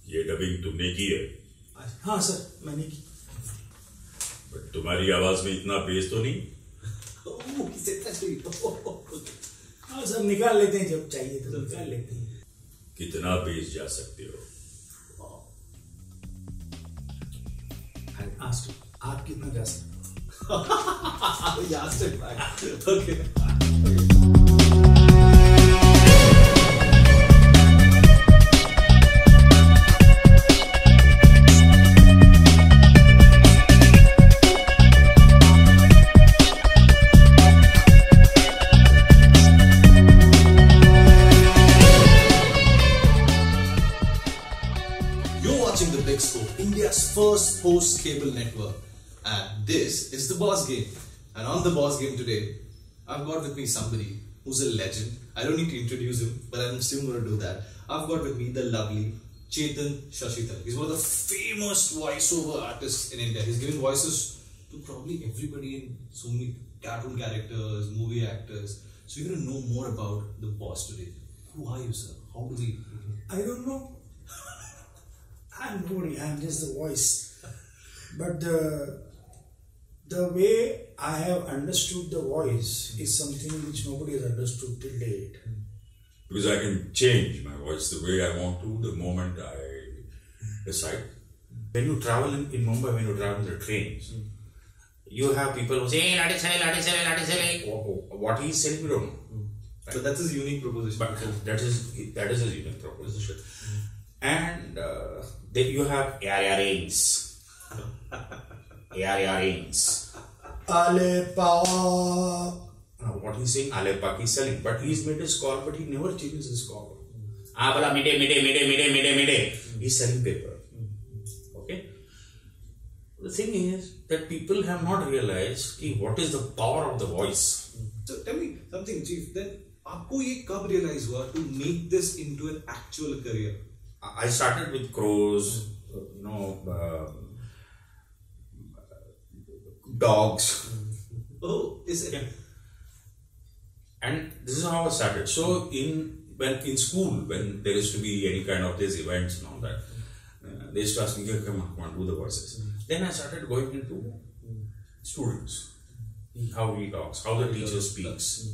ये डबिंग तुमने की है? हाँ सर, मैंने की। बट तुम्हारी आवाज में इतना बेस तो नहीं? हाँ सर, निकाल लेते हैं जब चाहिए तो निकाल लेते हैं। कितना बेस जा सकते हो? आप कितना जा सकते The Big Scope, India's first post-cable network, and this is the Boss Game. And on the Boss Game today, I've got with me somebody who's a legend. I don't need to introduce him, but I'm still going to do that. I've got with me the lovely Chetan Sasithal. He's one of the famous voiceover artists in India. He's given voices to probably everybody in so many cartoon characters, movie actors. So you're going to know more about the boss today. Who are you, sir? How do we? I don't know. I'm nobody, I'm just the voice. But the way I have understood the voice is something which nobody has understood till date. Because I can change my voice the way I want to the moment I decide. When you travel in Mumbai, when you travel in the trains, you have people who say, hey, Ladi, what he's saying, we don't know. Right? So that's his unique proposition. But that is his unique proposition. And then you have earrings. Earrings. Alepa. What he's saying, Alepa, he's selling. But he's made his call, but he never changes his call. Mide. He's selling paper. Okay? The thing is that people have not realized what is the power of the voice. So tell me something, Chief. Then, आपको ये कब realize हुआ to make this into an actual career? I started with crows, dogs. Oh, is it? And this is how I started. So in school, when there used to be any kind of these events and all that, they used to ask me, come on, do the voices. Then I started going into students, how he talks, how the teacher speaks.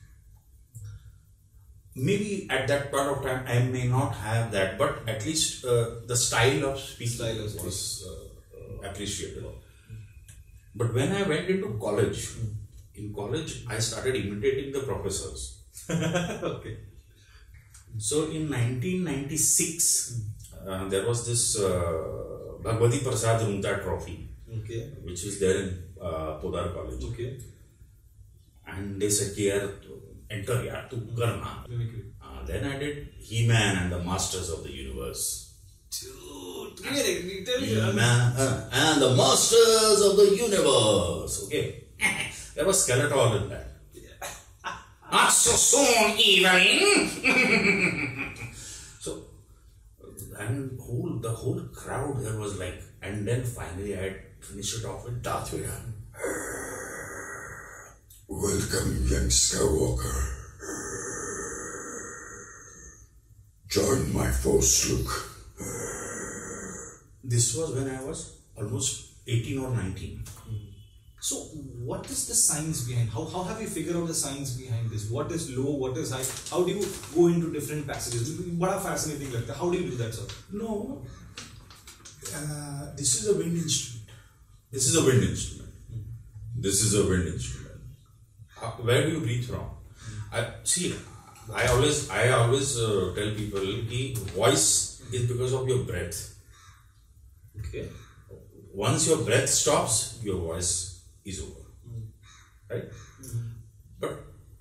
Maybe at that point of time I may not have that, but at least the style of speaking was appreciated. But when I went into college, in college I started imitating the professors. Okay. So in 1996, there was this Bhagwati Prasad Runta trophy, okay, which is there in Podar College. Okay. And they said, enter yaar, tu karna. Then I did He-Man and the Masters of the Universe. Dude, He-Man and the Masters of the Universe. Okay. There was Skeletor in that. Not so soon, Evelyn. So, and the whole crowd there was like, and then finally I finished it off with Darth Vader. Welcome, young Skywalker. Join my force, Luke. This was when I was almost 18 or 19. So, what is the science behind? How have you figured out the science behind this? What is low? What is high? How do you go into different passages? What are fascinating like that? How do you do that, sir? No, this is a wind instrument. This is a wind instrument. This is a wind instrument. Where do you breathe from? I always tell people that voice is because of your breath. Okay. Once your breath stops, your voice is over. Right? But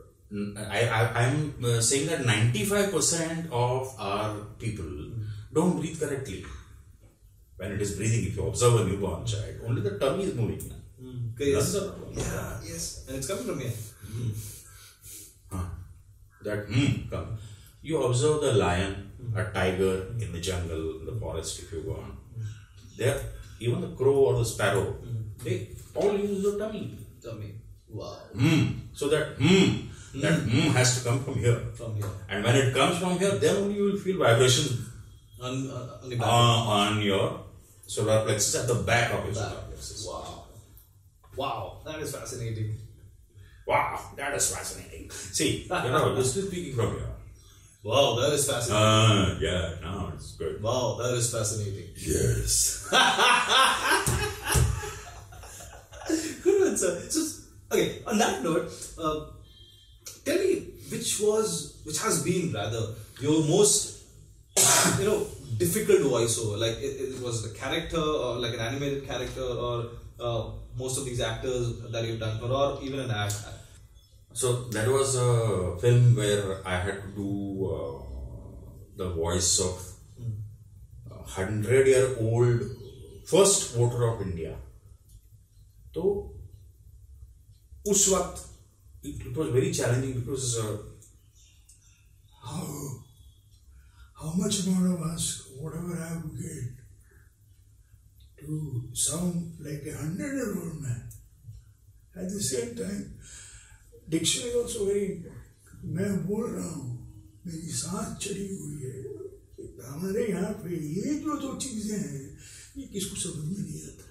I'm saying that 95% of our people don't breathe correctly. When it is breathing, if you observe a newborn child, only the tummy is moving. Yes. Yes. And it's coming from here. Come. You observe the lion, a tiger in the jungle, in the forest, if you go on. There, even the crow or the sparrow, they all use the tummy. Wow. So that has to come from here. From here. And when it comes from here, then only you will feel vibration On the back. On your solar plexus, at the back of your solar plexus. Wow. Wow, that is fascinating. Wow, that is fascinating. See, you're still speaking from here. Wow, that is fascinating. Yeah, no, it's good. Wow, that is fascinating. Yes. Good answer. So, okay, on that note, tell me which has been rather your most difficult voiceover. Like it was the character, or like an animated character, or most of these actors that you've done for, or even an ad. So that was a film where I had to do the voice of 100-year-old first voter of India. So, उस वक्त it was very challenging because how much more of us, whatever I would get, to sound like a 100-year-old man. At the same time, diction is also very important. मैं बोल रहा हूँ, मेरी सांस चढ़ी हुई है. हमारे यहाँ पे ये जो दो चीजें हैं, ये किसको समझ में नहीं आता.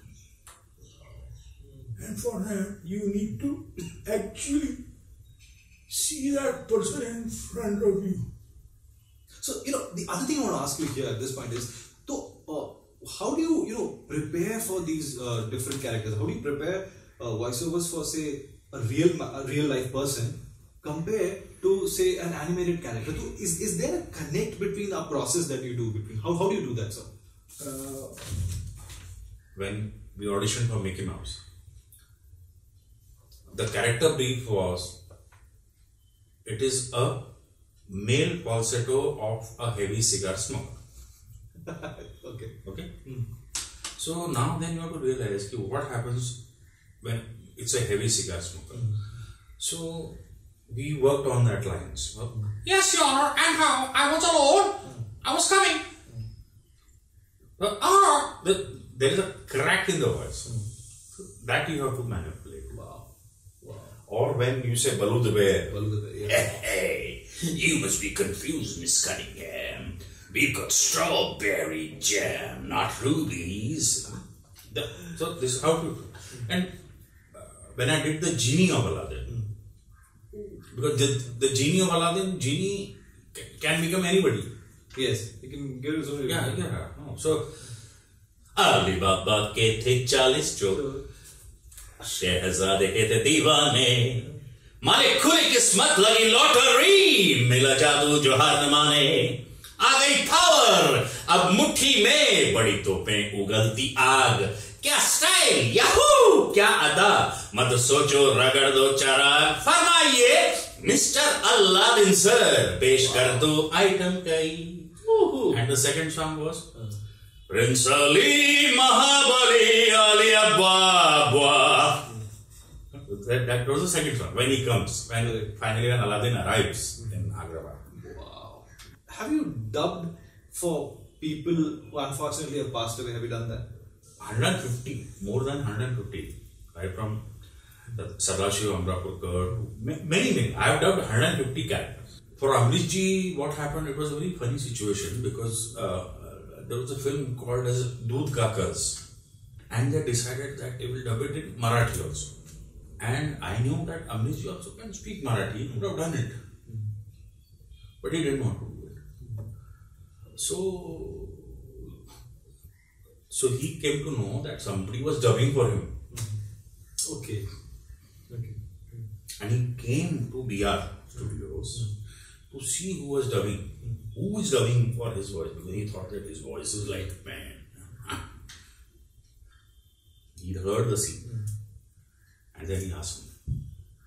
And for that, you need to actually see that person in front of you. So, the other thing I want to ask you here at this point is, how do you prepare for these different characters? How do you prepare voiceovers for, say, a real life person compared to, say, an animated character? Is there a connect between the process that you do? How do you do that, sir? when we auditioned for Mickey Mouse, the character brief was, it is a male falsetto of a heavy cigar smoker. Okay. So now then you have to realize what happens when it's a heavy cigar smoker. So we worked on that lines. Yes, Your Honor, and how? I was alone. I was coming. There is a crack in the voice. That you have to manipulate. Wow. Or when you say Baloo the Bear. Baloo the Bear, yeah. Hey, you must be confused, Miss Cunningham. We've got strawberry jam, not rubies. So this is how to. And when I did the Genie of Aladdin, because the Genie of Aladdin, Genie can become anybody. Yes, you can give his own. Yeah. No. So Ali Baba ke the 40 chor, शहजादे के थे दीवाने, मारे खुली किस्मत लगी lottery, मिला जादू जो हार न माने, आ गई पावर अब मुट्ठी में, बड़ी तोपें उगलती आग, क्या स्टाइल याहू, क्या अदा, मत सोचो रगड़ दो चराग, फरमाइए मिस्टर अलादीन सर, पेश कर दो आइटम कई. And the second song was Prince Ali Mahabali Ali Abba. That was the second song. When he comes, finally when Aladdin arrives in Hyderabad. Wow. Have you dubbed for people who unfortunately have passed away? Have you done that? 150, more than 150. Right from the Sadashiv Amrapurkar, many. I have dubbed 150 characters. For Amrish ji, what happened, it was a very funny situation because there was a film called as Doodh Ka Qarz, and they decided that they will dub it in Marathi also. And I knew that Amrish ji also can speak Marathi, he would have done it. But he didn't want to do it. So he came to know that somebody was dubbing for him. Okay. And he came to BR Studios to see who was dubbing. Who is dubbing for his voice? Because he thought that his voice is like, man. He heard the scene. And then he asked me,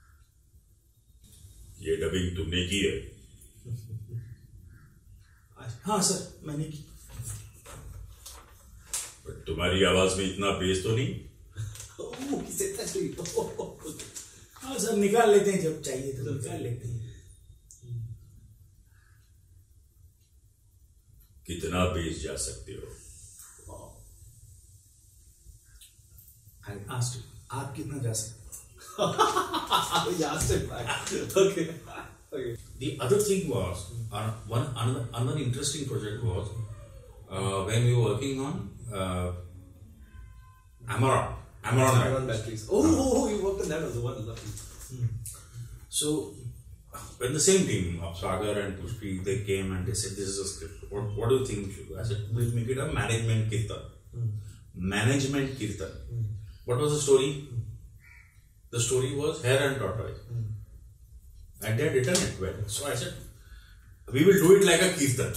ये dubbing तुमने की है? हाँ sir, मैंने की. But तुम्हारी आवाज में इतना बेस तो नहीं? Oh, he said that to you. हाँ सर, निकाल लेते हैं जब चाहिए तो निकाल लेते हैं. कितना बेस जा सकते हो? I asked him, आप कितना जा सकते हो? He asked it back. Okay. The other thing was, another interesting project was, when we were working on Amaron batteries. Oh, you worked on that as well. Lucky. So, when the same team of Sagar and Pushpi, they came and they said, this is a script. What do you think we should do? I said, we'll make it a management kirtan. Management kirtan. What was the story? The story was Hare and Tortoise. And they had written it well. So I said, we will do it like a kirtan.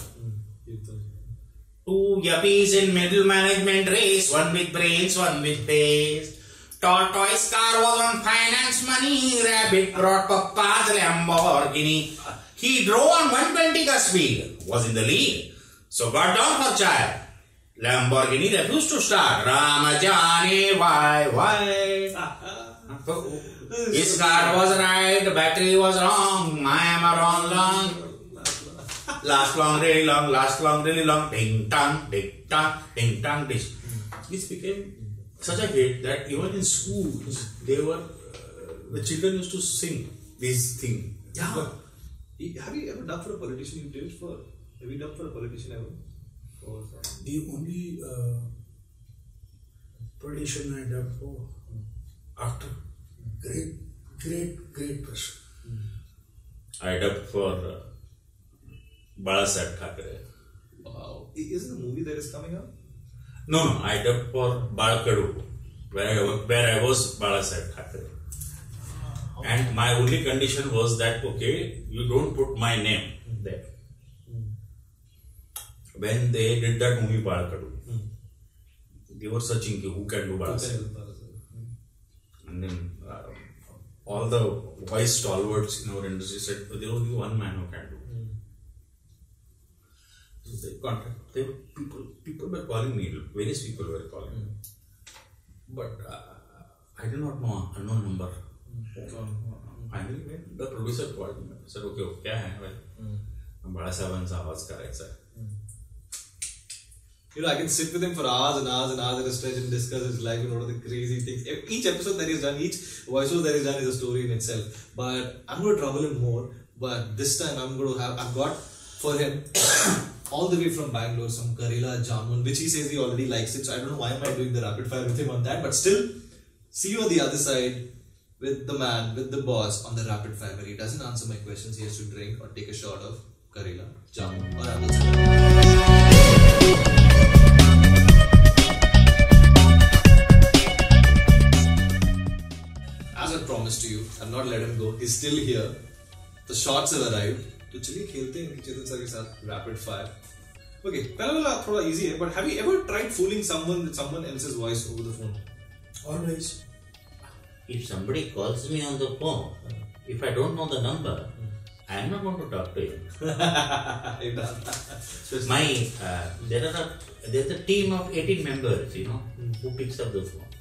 Two yuppies in middle management race, one with brains, one with pace. Tortoise car was on finance money, rabbit brought Papa's Lamborghini. He drove on 120 ka speed, was in the lead, so got down for chai. Lamborghini refused to start. Ramajani, why? His car was right, battery was wrong, I am wrong long. Last long, really long, last long, really long. Ding tang, ding tang, ding tang, ding. This became such a hit that even in schools, the children used to sing these things. Yeah. But have you ever dubbed for a politician? Have you dubbed for a politician ever? The only politician I dubbed for, actor, great person. I dubbed for Bal Thackeray. Wow. Isn't the movie that is coming out? No, I dubbed for Bal Thackeray, where I was Bal Thackeray. And my only condition was that, okay, you don't put my name there. When they did that movie Bal Thackeray, they were searching who can do Bal Thackeray. And then all the voice stalwarts in our industry said, there is only one man who can do. So they contacted, people were calling me, various people were calling me. But I did not know a unknown number. Finally, when the producer called me, I said, okay, what is it? Bada Saban sa awaaz kar raha hai. You know, I can sit with him for hours and hours and hours at a stretch and discuss his life and what are the crazy things. Each episode that he's done, each voiceover that he's done is a story in itself. But I'm going to trouble him more. But this time I've got for him all the way from Bangalore some Karela Jamun, which he says he already likes it. So I don't know why am I doing the rapid fire with him on that. But still, see you on the other side with the man, with the boss on the rapid fire where he doesn't answer my questions. He has to drink or take a shot of Karela Jamun or apple. As I promised to you, I've not let him go. He's still here. The shots have arrived. तो चलिए खेलते हैं इनके चेतन sir के साथ rapid fire. Okay, पहला वाला थोड़ा easy है, but have you ever tried fooling someone with someone else's voice over the phone? Always. If somebody calls me on the phone, if I don't know the number, I am not going to talk to him. There's a team of 18 members, who picks up the phone.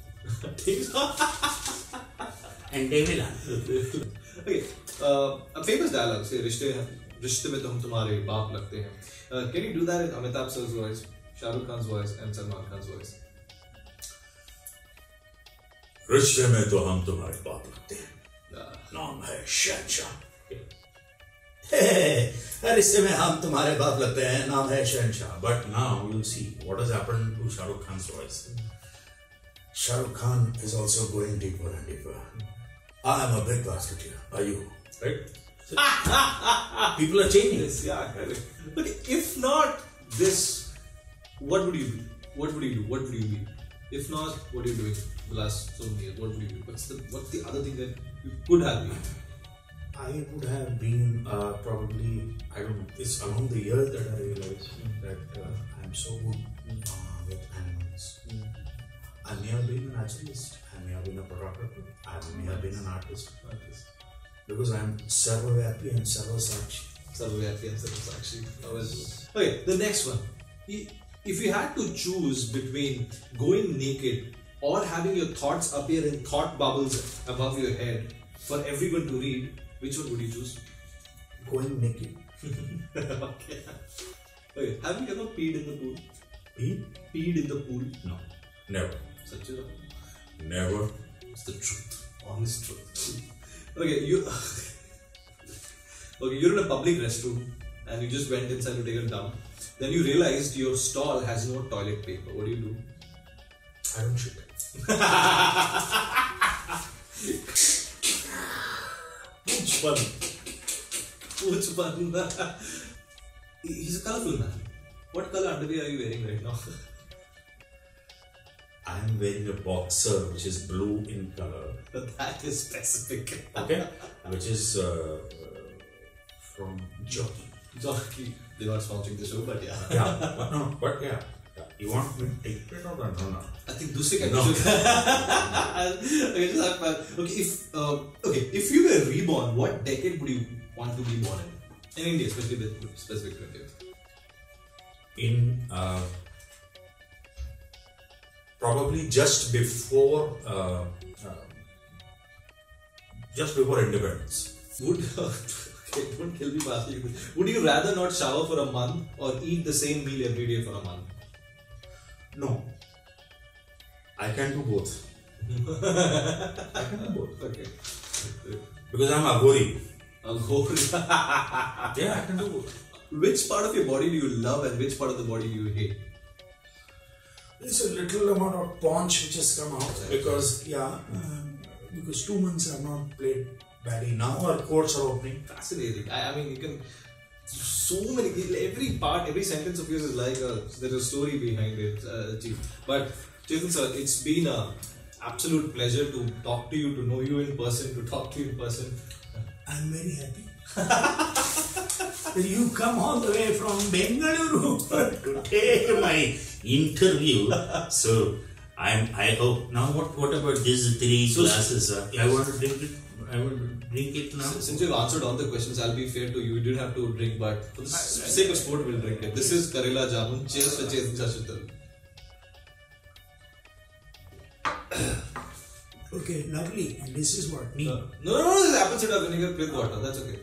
And they will answer. Okay, a famous dialogue, say, रिश्ते में तो हम तुम्हारे बाप लगते हैं. Can you do that in Amitabh sir's voice, Shah Rukh Khan's voice and Salman Khan's voice? रिश्ते में तो हम तुम्हारे बाप लगते हैं. नाम है शहंशाह. रिश्ते में हम तुम्हारे बाप लगते हैं, नाम है शहंशाह. But now you'll see what has happened to Shah Rukh Khan's voice. Shah Rukh Khan is also going deeper and deeper. I am a big basketeer. Are you? Right? People are changing. Yes, yeah, correct. But if not this, what would you do? What would you do? What would you be? If not, what are you doing the last so many years? What would you do? What's the other thing that you could have been? I would have been probably, I don't know, it's along the years that I realized that I'm so good with animals. I may have been a naturalist, I may have been a photographer, I may have been an artist. Because I'm Sarvavyapi and Sarvasakshi. Sarvavyapi and Sarvasakshi. Okay, the next one. If you had to choose between going naked or having your thoughts appear in thought bubbles above your head for everyone to read, which one would you choose? Going naked. Okay, have you ever peed in the pool? Peed in the pool? No, never. Such a Never. It's the truth, honest truth. Okay, you're in a public restroom and you just went inside to take a dump. Then you realized your stall has no toilet paper. What do? I don't shit. Which one? He's a colourful man. What colour underwear are you wearing right now? I am wearing a boxer which is blue in color. That is specific. Okay? Which is from Jockey. Jockey. They are sponsoring the show, but yeah. Yeah, but yeah. You want me to take it or not? No. I think दूसरे का No. Okay, if you were reborn, what decade would you want to be born in? In India, especially with specific to India. In probably just before independence. Okay, don't kill me by asking you. Would you rather not shower for a month or eat the same meal every day for a month? No. I can do both. I can do both. Okay. Because I'm Aghori. Aghori. Yeah, I can do both. Which part of your body do you love and which part of the body do you hate? There's a little amount of paunch which has come out because 2 months I've not played badly. Now our courts are opening. Fascinating. I mean, you can. So many. Every part, every sentence of yours is like there's a story behind it. But Chetan sir, it's been an absolute pleasure to talk to you, to know you in person, to talk to you in person. I'm very happy. That you come all the way from Bengaluru to take my Interview. So I hope now. What about these 3 glasses? I want to drink it. I will drink it now. Since you've answered all the questions, I'll be fair to you. You didn't have to drink, but for the sake of sport, we'll drink it. This is Karela Jamun. Cheers for Chetan Sasithal. Okay, lovely. And this is what? Me? No, this is apple cider vinegar with water. That's okay.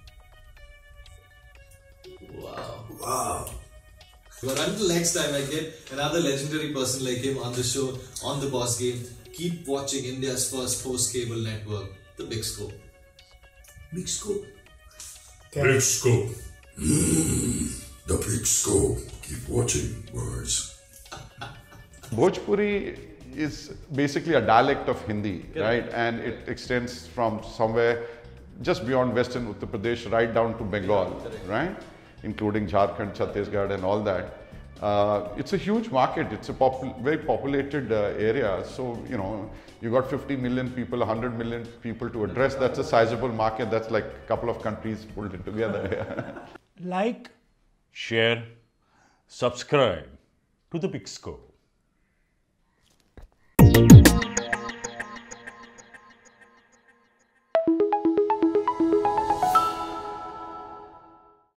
Wow. But until next time, I get another legendary person like him on the show, on The Boss Game. Keep watching India's first post-cable network, TheBigScope. Big scope. Big scope. The Big Scope. Keep watching, boys. Bhojpuri is basically a dialect of Hindi, right? And it extends from somewhere just beyond western Uttar Pradesh right down to Bengal, right? Including Jharkhand, Chhattisgarh and all that. It's a huge market. It's a very populated area. So, you got 50 million people, 100 million people to address. That's a sizable market. That's like a couple of countries pulled it together. Like, Share, subscribe to the Big Scope.